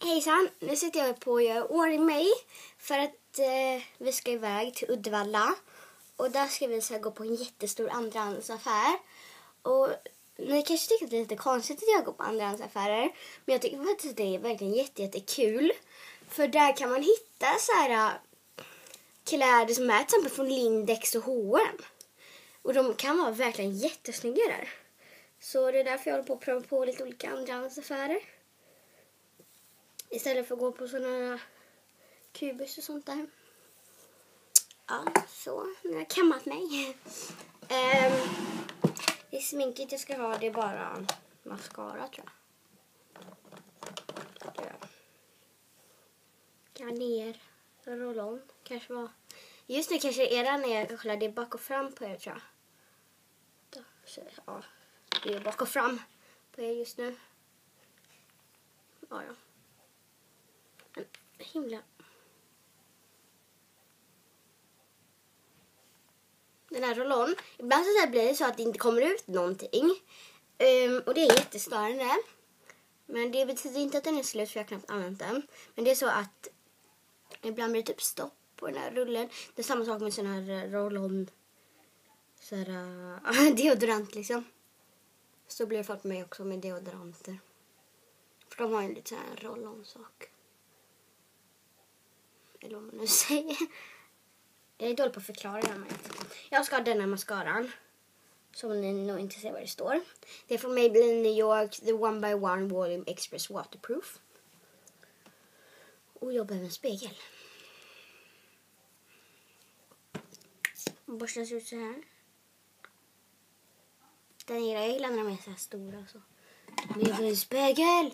Hejsan, nu sitter jag på att göra ordning mig för att vi ska iväg till Uddevalla. Och där ska vi så gå på en jättestor andrahandsaffär. Och ni kanske tycker att det är lite konstigt att jag går på andrahandsaffärer. Men jag tycker faktiskt att det är verkligen jättekul. För där kan man hitta så här kläder som är till exempel från Lindex och H&M. Och de kan vara verkligen jättesnygga där. Så det är därför jag håller på att pröva på lite olika andrahandsaffärer. Istället för att gå på sådana kubus och sånt där. Ja, så. Nu har jag kammat mig. Det sminket jag ska ha, det är bara mascara, tror jag. Garnier, roll-on. Kanske var... Just nu kanske det är när jag det bak och fram på er, tror jag. Så, ja, det är bak och fram på er just nu. Ja. Men himla... Den här roll-on. Ibland så blir det så att det inte kommer ut någonting. Och det är jättestörande. Men det betyder inte att den är slut, för jag har knappt använt den. Men det är så att ibland blir det typ stopp på den här rullen. Det är samma sak med sån här roll-on. Så här deodorant liksom. Så blir det folk med också med deodoranter. För de har ju lite så här roll-on-sak. Eller vad man nu säger. Jag är dålig på att förklara det här med. Jag ska ha denna mascaran. Som ni nog inte ser vad det står. Det är från Maybelline New York. The 1x1 Volume Express Waterproof. Och jag behöver en spegel. Borsten ser ut så här. Jag gillar när de är så här stora. Så. Men jag behöver en spegel.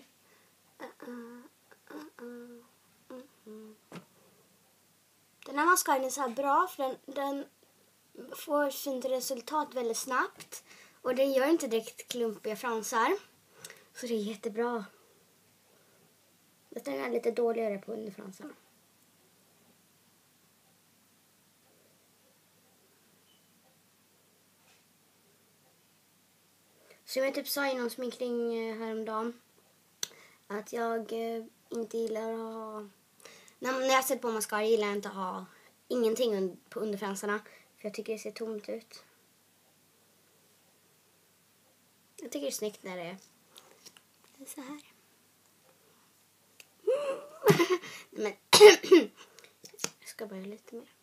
Den här mascaran är så här bra för den får fint resultat väldigt snabbt. Och den gör inte direkt klumpiga fransar. Så det är jättebra. Den är lite dåligare på underfransarna. Som jag typ sa i någon sminkring häromdagen. Att jag inte gillar att ha... När jag sätter på mascara gillar jag inte att ha ingenting på underfransarna. För jag tycker det ser tomt ut. Jag tycker det är snyggt när det är så här. Men jag ska börja lite mer.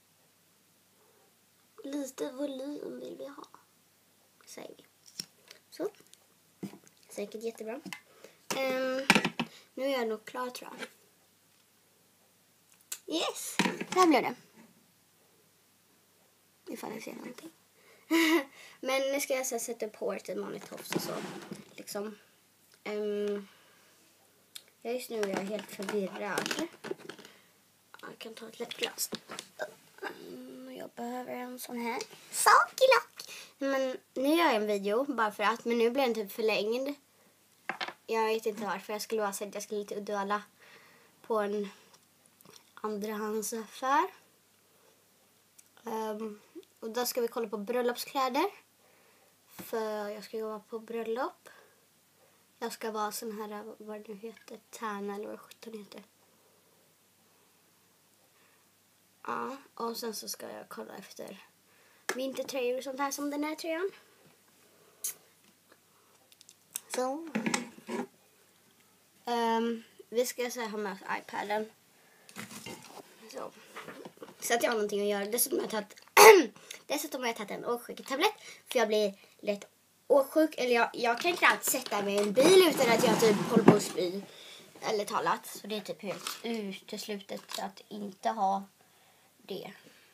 Lite volym vill vi ha. Säger vi. Så. Säkert jättebra. Nu är jag nog klar, tror jag. Yes, där blev det. Ifall jag ser någonting. Men nu ska jag sätta upp håret i en vanlig tofs och så. Liksom. Just nu är jag helt förvirrad. Jag kan ta ett läppglas. Jag behöver en sån här sakilack. Men nu gör jag en video bara för att. Men nu blir den typ förlängd. Jag vet inte varför. Jag skulle bara säga att jag skulle till Uddevalla på en andrahandsaffär. Och då ska vi kolla på bröllopskläder. För jag ska gå på bröllop. Jag ska vara sån här, vad det nu heter, tärna eller vad 17 heter. Ja, och sen så ska jag kolla efter vintertröjor och sånt här som den här tröjan. Så. Vi ska så här ha med oss iPaden. Så att jag har någonting att göra. Dessutom har jag tagit en åksjuketablett. För jag blir lätt åksjuk. Eller jag kan inte alltid sätta mig i en bil utan att jag typ håller på att spy. Eller talat. Så det är typ helt uteslutet att inte ha det.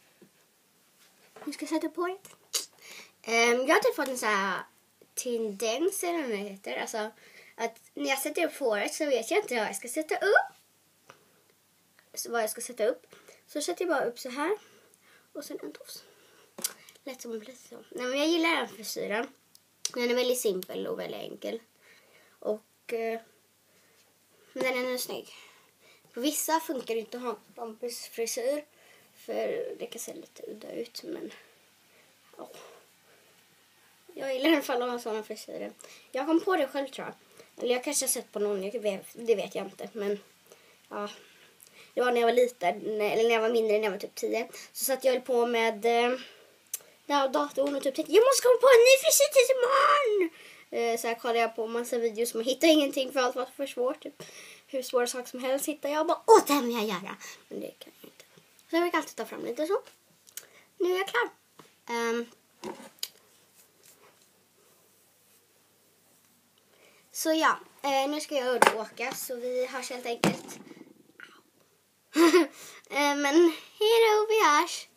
Nu ska jag sätta på det. Jag har typ fått en sån här tendens eller vad det heter. Alltså att när jag sätter upp håret så vet jag inte vad jag ska sätta upp. Så sätter jag bara upp så här. Och sen en tofs. Lätt som en plötsligt så. Nej, men jag gillar den frisyren. Den är väldigt simpel och väldigt enkel. Och den är nu snygg. På vissa funkar det inte att ha bambursfrisyr. För det kan se lite udda ut. Men jag gillar i alla fall att ha sådana frisyrer. Jag kom på det själv, tror jag. Eller jag kanske har sett på någon, det vet jag inte. Men ja, det var när jag var liten, eller när jag var mindre, när jag var typ 10. Så satt jag höll på med datorn och typ tänkte, jag måste komma på en ny frisyr till imorgon. Så här kollade jag på massa videos, men hittade ingenting för allt var för svårt. Typ. Hur svåra saker som helst hittade jag bara, det här vill jag göra. Men det kan jag inte. Så jag fick alltid ta fram lite så. Nu är jag klar. Så ja, nu ska jag åka, så vi hörs helt enkelt. Men hej då, vi hörs.